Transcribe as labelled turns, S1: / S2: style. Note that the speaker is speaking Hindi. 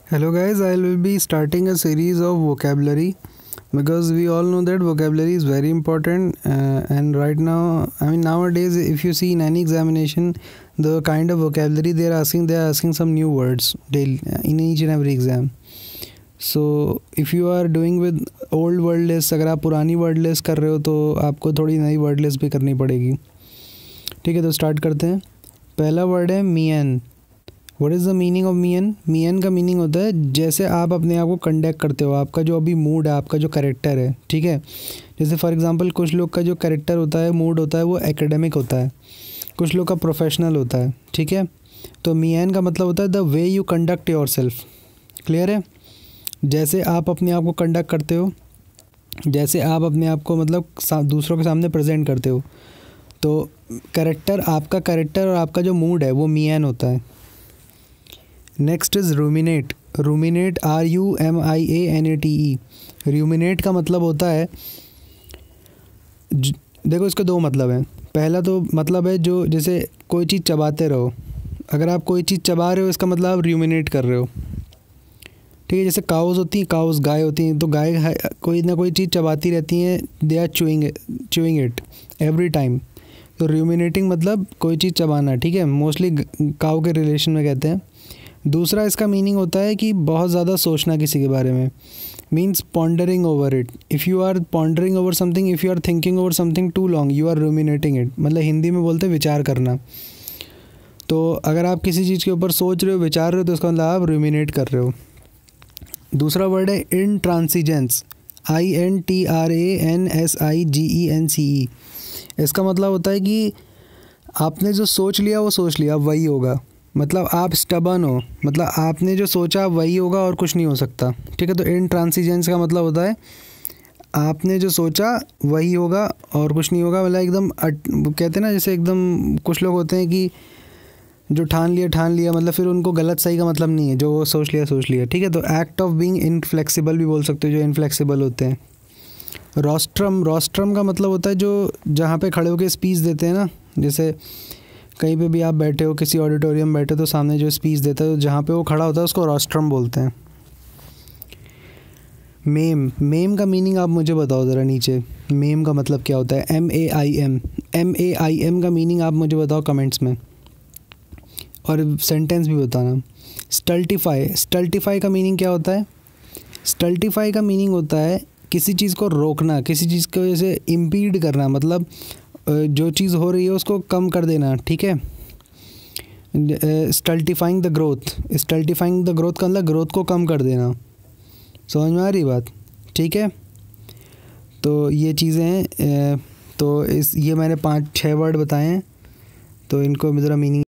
S1: Hello guys, I will be starting a series of vocabulary because we all know that vocabulary is very important and right now, nowadays if you see in any examination, the kind of vocabulary they are asking some new words daily in each and every exam. So if you are doing with old word list, अगर आप पुरानी word list कर रहे हो तो आपको थोड़ी नई word list भी करनी पड़ेगी. ठीक है, तो स्टार्ट करते हैं. पहला वर्ड है mien. What is the meaning of mien? Mien का मीनिंग होता है जैसे आप अपने आप को कंडक्ट करते हो, आपका जो अभी मूड है, आपका जो कैरेक्टर है. ठीक है, जैसे फॉर एग्जांपल कुछ लोग का जो कैरेक्टर होता है, मूड होता है, वो एकेडमिक होता है, कुछ लोग का प्रोफेशनल होता है. ठीक है, तो मियन का मतलब होता है the way you conduct yourself. Clear है? जैसे आप अपने आप को कंडक्ट करते हो, जैसे आप अपने आप को मतलब दूसरों के सामने प्रेजेंट करते हो, तो कैरेक्टर, आपका कैरेक्टर और आपका जो मूड है वो मियन होता है. Next is ruminate. Ruminate RUMIANATE. Ruminate का मतलब होता है, देखो इसके दो मतलब हैं. पहला तो मतलब है जो जैसे कोई चीज़ चबाते रहो. अगर आप कोई चीज़ चबा रहे हो इसका मतलब आप रूमिनेट कर रहे हो. ठीक है, जैसे काउस होती हैं, काउस गाय होती हैं, तो गाय कोई ना कोई चीज़ चबाती रहती हैं. They are chewing it every time. तो रूमिनेटिंग मतलब कोई चीज़ चबाना. ठीक है, मोस्टली काउ के रिलेशन में कहते हैं. दूसरा इसका मीनिंग होता है कि बहुत ज़्यादा सोचना किसी के बारे में. Means pondering over it. If you are pondering over something, if you are thinking over something too long, you are ruminating it. मतलब हिंदी में बोलते हैं विचार करना. तो अगर आप किसी चीज़ के ऊपर सोच रहे हो, विचार रहे हो, तो उसका मतलब आप रूमिनेट कर रहे हो. दूसरा वर्ड है इंट्रांसिजेंस. INTRANSIGENCE. इसका मतलब होता है कि आपने जो सोच लिया वो सोच लिया, वही होगा. मतलब आप स्टबर्न हो, मतलब आपने जो सोचा वही होगा और कुछ नहीं हो सकता. ठीक है, तो इंट्रांसिजेंस का मतलब होता है आपने जो सोचा वही होगा और कुछ नहीं होगा. मतलब एकदम कहते हैं ना, जैसे एकदम कुछ लोग होते हैं कि जो ठान लिया, मतलब फिर उनको गलत सही का मतलब नहीं है, जो वो सोच लिया. ठीक है, तो एक्ट ऑफ बीइंग इनफ्लेक्सिबल भी बोल सकते हो, जो इनफ्लेक्सिबल होते हैं. रोस्ट्रम का मतलब होता है जो जहाँ पे खड़े होकर स्पीच देते हैं ना. जैसे कहीं पे भी आप बैठे हो, किसी ऑडिटोरियम बैठे, तो सामने जो स्पीच देता है, तो जहाँ पे वो खड़ा होता है उसको रोस्ट्रम बोलते हैं. मेम का मीनिंग आप मुझे बताओ ज़रा नीचे. मेम का मतलब क्या होता है? MAIM का मीनिंग आप मुझे बताओ कमेंट्स में, और सेंटेंस भी बताना. स्टल्टिफाई का मीनिंग क्या होता है? स्टल्टिफाई का मीनिंग होता है किसी चीज़ को रोकना, किसी चीज़ को जैसे इम्पीड करना, मतलब जो चीज़ हो रही है उसको कम कर देना. ठीक है, स्टल्टिफाइंग द ग्रोथ का मतलब ग्रोथ को कम कर देना. समझ में आ रही बात? ठीक है, तो ये चीज़ें हैं. तो ये मैंने 5-6 वर्ड बताए हैं, तो इनको ज़रा मीनिंग